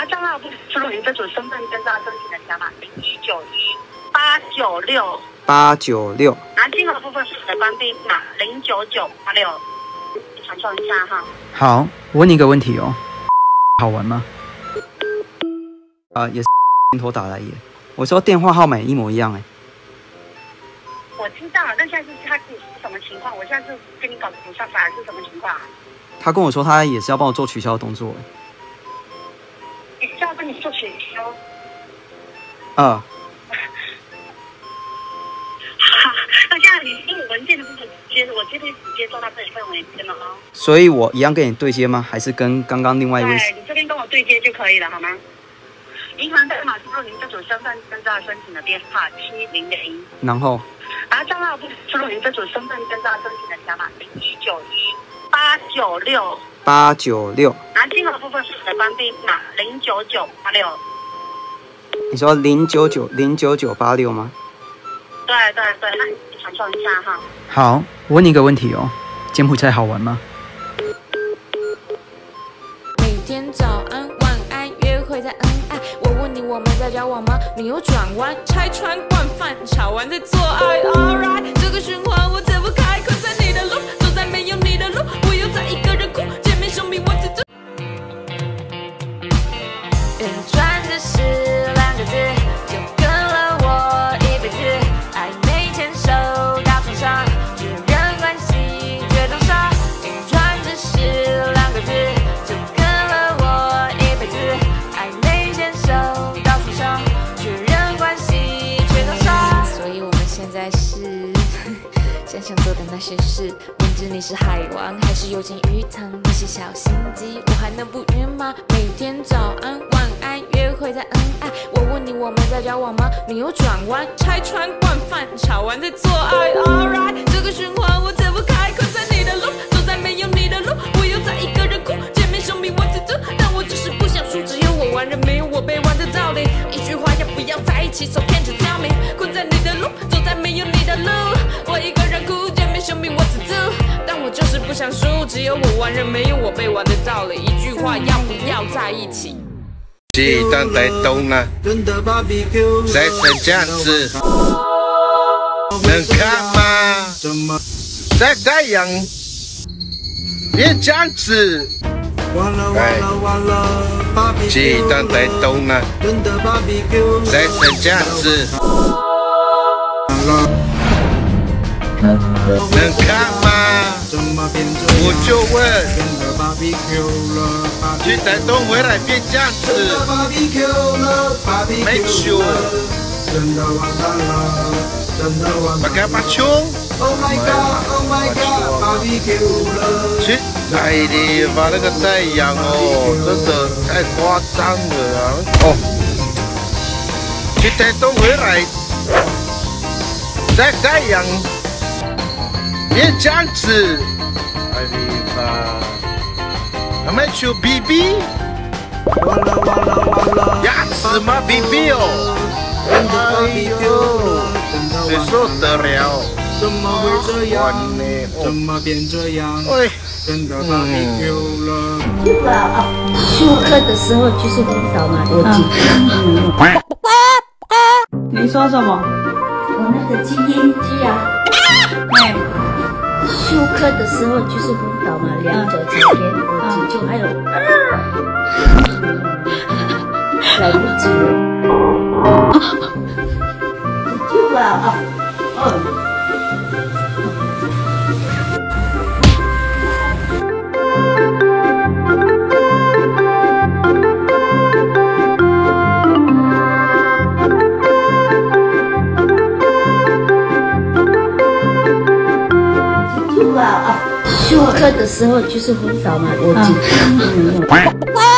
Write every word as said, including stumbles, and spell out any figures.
啊，账号不输入您这组身份证照申请人加码零一九一八九六八九六。 啊，金额部分是的关闭码零九九八六，传送一下哈。 好，我问你一个问题哦，好玩吗？啊，也是镜头打来耶。我说电话号码一模一样哎。 我知道了，但现在是他是什么情况？我现在是跟你搞不上法是什么情况？ 他跟我说他也是要帮我做取消的动作。 也是要跟你做取消？ 啊。 那这样你因为文件的部分直接，我这边直接做到这一份文件了哦。 所以我一样跟你对接吗？还是跟刚刚另外一位？ 对，你这边跟我对接就可以了，好吗？银行代码输入您这组身份证照申请的电话七零零， 然后， 啊，账号不输入您这组身份证照申请的加码零一九一八九六八九六， 啊，金额部分是的关闭码零九九八六。 你说零九九零九九八六吗？ 对对对，那你传送一下哈。 好，我问你一个问题哦，柬埔寨好玩吗？ 每天早安晚安，约会在恩爱。我问你我们在交往吗？你又转弯，拆穿惯犯，吵完再做爱。Alright， 这个循环我解不开，困在你的路，走在没有你的路，我又在一个人哭。见面兄弟我只做。圆转的是两个字，就跟了我一辈子。暧昧牵手到床上，确认关系决定上。圆转的是两个字，就跟了我一辈子。暧昧牵手到床上，确认关系决定上。所以我们现在是想想做的那些事，明知你是海王，还是有钱鱼塘那些小心机，我还能不约吗？每天早安晚安，约会在恩爱。我问你我们在交往吗？你又转弯，拆穿惯犯，吵完再做爱。Alright， 这个循环我解不开，困在你的路，走在没有你的路，我又在一个人哭。见面兄弟我只做，但我就是不想输，只有我玩人，没有我被玩的道理。一句话要不要在一起？So can't you tell me？ 困在你的路，走在没有你的路，我一个人哭。见面兄弟我只做，但我就是不想输，只有我玩人，没有我被玩的道理。一句话要不要在一起？ 鸡蛋在动啊，晒成这样子，能看吗？晒太阳，别这样子。哎，鸡蛋在动啊，晒成这样子，能看吗？我就问。去台东回来变这样子，没球，把干巴穷，去哪里把那个太阳哦，真的太夸张了啊！哦，去台东回来晒太阳，别这样子，哪里吧？还没去 B B， 牙齿吗 B B 哦？哎呦，谁受得了？怎么会这样？怎么变这样？哎，真的 B B Q 了。 这个啊，休克的时候就是昏倒嘛，我记得。 你说什么？ 我那个基因机啊。 哎。 休克的时候就是昏倒嘛，两脚朝天，我急救还有，来不及了，急救啊啊，哦。休克的时候就是昏倒嘛，我记得。